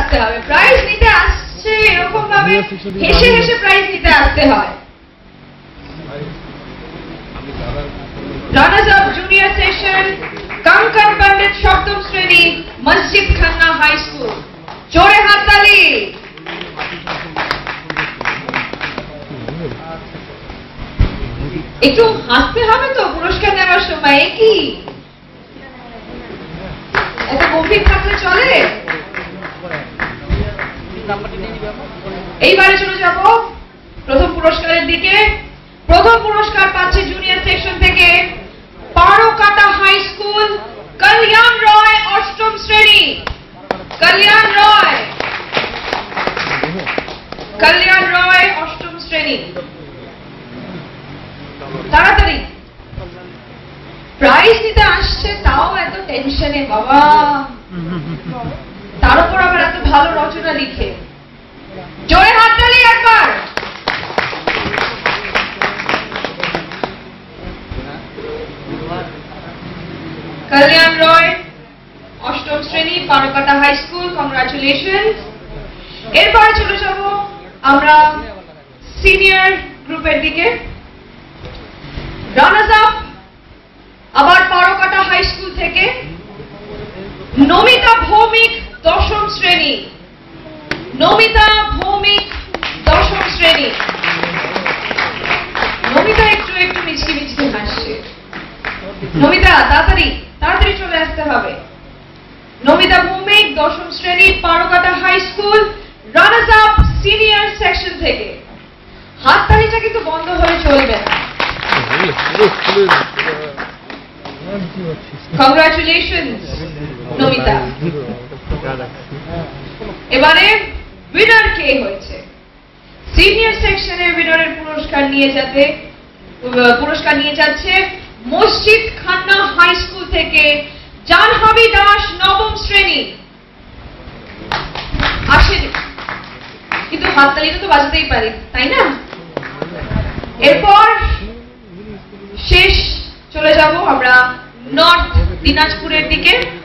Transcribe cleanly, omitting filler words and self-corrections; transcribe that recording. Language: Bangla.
আসতে হবে, প্রাইজ নিতে আসছে এরকম ভাবে হেসে হেসে প্রাইজ নিতে আসতে হয়। Runners up junior section Kankan Pandit सप्तम श्रेणी मस्जिद खन्ना हाई स्कूल। जोरे हातताली। একটু হাসতে হবে তো পুরস্কার নেওয়ার সময়, কি এত গম্ভীর থাকলে চলে? এইবারে চলে যাব প্রথম পুরস্কারের দিকে। প্রথম পুরস্কার পাচ্ছে জুনিয়র সেকশন থেকে পারোকাটা হাই স্কুল, কল্যাণ রয় অষ্টম শ্রেণী। কল্যাণ রয় অষ্টম শ্রেণী। তাড়াতাড়ি প্রাইজ নিতে আসছে, তাও এত টেনশনে বাবা, তার উপর আবার এত ভালো রচনা লিখে। জোরে হাততালি একবার। কল্যাণ রয় অষ্টম শ্রেণী, পারোকাটা হাই স্কুল, কংগ্রাচুলেশন। এরপরে চলে যাব আমরা সিনিয়র গ্রুপের দিকে। রানার্স আপ আবার পারোকাটা হাই স্কুল থেকে নমিতা ভৌমিক দশম শ্রেণী। নমিতা ভৌমিক দশম শ্রেণী। নমিতা একটু একটু মিচকি মিচকি হাসছে। নমিতা তাড়াতাড়ি তাড়াতাড়ি চলে আসতে হবে। নমিতা ভৌমিক দশম শ্রেণী, Parokata high school, runners up senior section থেকে। হাততালিটা কিন্তু বন্ধ হলে চলবে না। কংগ্রাচুলেশনস নমিতা। এবারে উইনার কে হয়েছে? সিনিয়র সেকশনের উইনারের পুরস্কার নিয়ে যাচ্ছে মসজিদ খান্না হাই স্কুল থেকে জাহ্নবী দাস নবম শ্রেণী। আসেনি কিন্তু হাততালিটা তো বাজাতেই পারি, তাই না? এরপর শেষ চলে যাব আমরা নর্থ দিনাজপুরের দিকে।